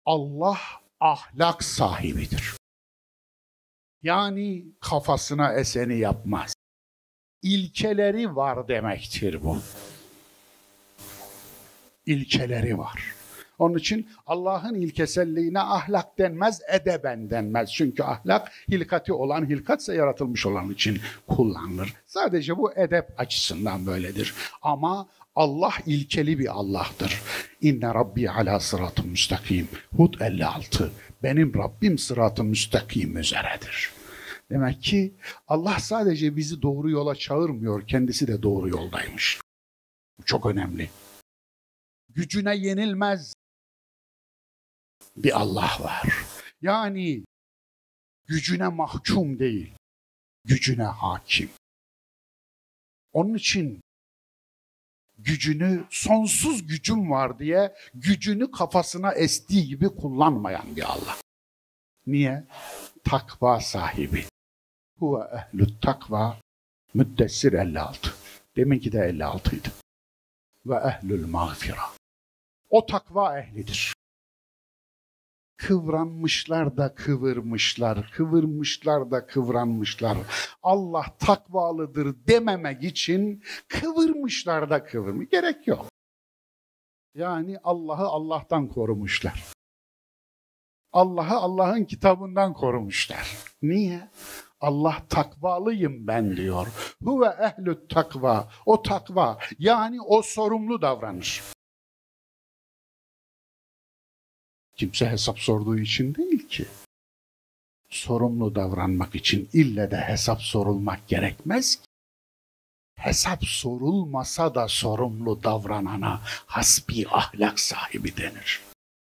Allah ahlak sahibidir. Yani kafasına eseni yapmaz. İlkeleri var demektir bu. İlkeleri var. Onun için Allah'ın ilkeselliğine ahlak denmez, edeben denmez. Çünkü ahlak hilkati olan, hilkatse yaratılmış olan için kullanılır. Sadece bu edep açısından böyledir. Ama Allah ilkeli bir Allah'tır. İnne Rabbi ala sıratı müstakim. Hud 56. Benim Rabbim sıratı müstakim üzeredir. Demek ki Allah sadece bizi doğru yola çağırmıyor, kendisi de doğru yoldaymış. Bu çok önemli. Gücüne yenilmez bir Allah var. Yani gücüne mahkum değil, gücüne hakim. Onun için gücünü, sonsuz gücüm var diye gücünü kafasına estiği gibi kullanmayan bir Allah. Niye? Takva sahibi. Huve ehlü't takva. Müddessir 56. Deminki de 56 idi. Ve ehlül mağfira. O takva ehlidir. Kıvranmışlar da kıvırmışlar, kıvırmışlar da kıvranmışlar. Allah takvalıdır dememek için kıvırmışlar da kıvırmış. Gerek yok. Yani Allah'ı Allah'tan korumuşlar. Allah'ı Allah'ın kitabından korumuşlar. Niye? Allah takvalıyım ben diyor. Huve ehlü't takva. O takva, yani o sorumlu davranış. Kimse hesap sorduğu için değil ki. Sorumlu davranmak için ille de hesap sorulmak gerekmez ki. Hesap sorulmasa da sorumlu davranana hasbi ahlak sahibi denir.